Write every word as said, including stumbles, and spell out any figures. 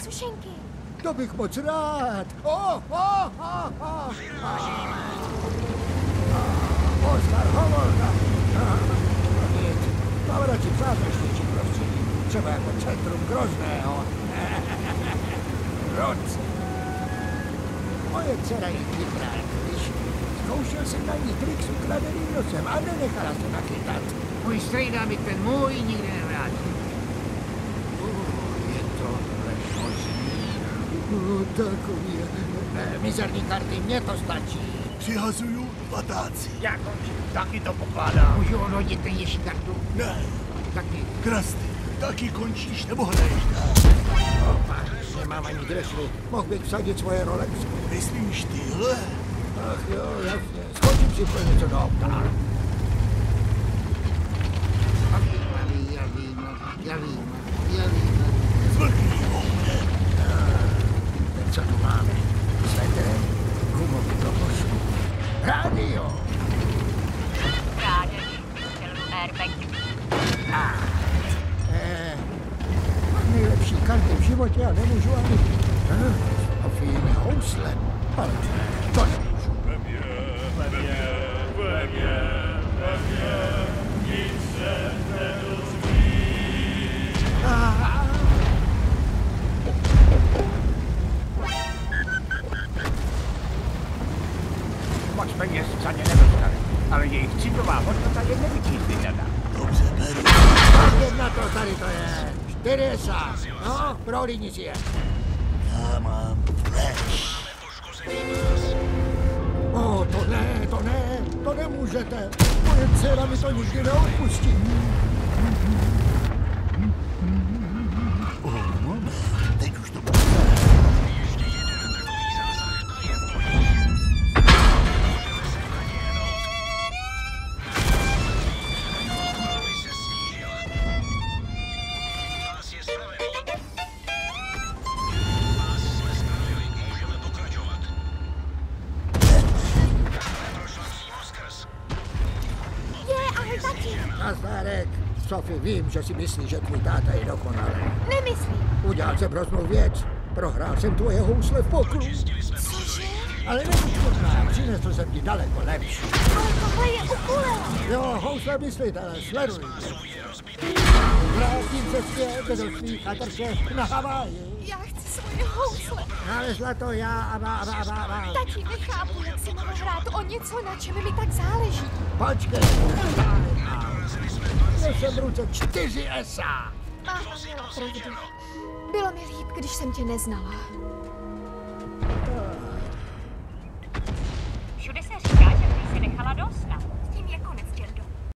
sušenky. To bych moc rád. Oh, oh, oh, oh. Oskar, hovorka. Nic, mám radši přátelštější prostředí. Třeba jako centrum Grozného. Roc. Moje dcera je chytrá, když zkoušel jsem na ní trik s ukradeným nosem a nenechala se nachytat. Můj strejda mi ten můj nikdy nevrátí. Je to možný. No, takový. E, mizerní karty, mně to stačí. Přihazuju patáci. Já končím. Taky to pokládám. Můžu onodit nejnižší kartu? Ne. Taky. Krasty, taky končíš nebo hraješ dál? Opa, nemám ani dresy. Mohl bych vsadit svoje Rolexy. Myslíš tyhle? Ach jo, jasně. Skočím si pro něco do auta. Já vím, já vím, já vím, já vím. Zvrkni ho mě. Tak co tu máme? Svetr, gumový propoš. Rádio. Rádio, celou airbag. A. Eh, mám nejlepší karty v životě a nemůžu ani... Hm, Sofíny housle. Ale to nemůžu. Ve mně, ve mně, ve mně, ve mně, nic se nedozví. Ah. Moc peněz za ně nedostali, ale jejich citová hodnota je nevyčíslitelná. Dobře, beru. Tak na to, tady to je. čtyři esa. No, prolíni si je. Já mám flash. O, to ne, to ne, to nemůžete. Moje dcera mi to nikdy neodpustí. Oh, moment, teď už to bude. Nazdárek. Sophie, vím, že si myslíš, že tvůj táta je dokonalý. Nemyslím. Udělal jsem hroznou věc. Prohrál jsem tvoje housle v pokru. Cože? Ale nebuď špatná, přinesl jsem ti daleko lepší. Ale tohle je ukulele. Jo, housle myslitele, sleduj. Vrátím se zpět do svých chatrček na Haváji. Já chci svoje housle. Nalezla to já a má, má, má, má. Tati, nechápu, jak si mohl hrát o něco, na čem mi tak záleží. Počkej, měl jsem v ruce čtyři esa. Máma měla pravdu. Bylo mi líp, když jsem tě neznala. Všude se říká, že když se nechala dosna.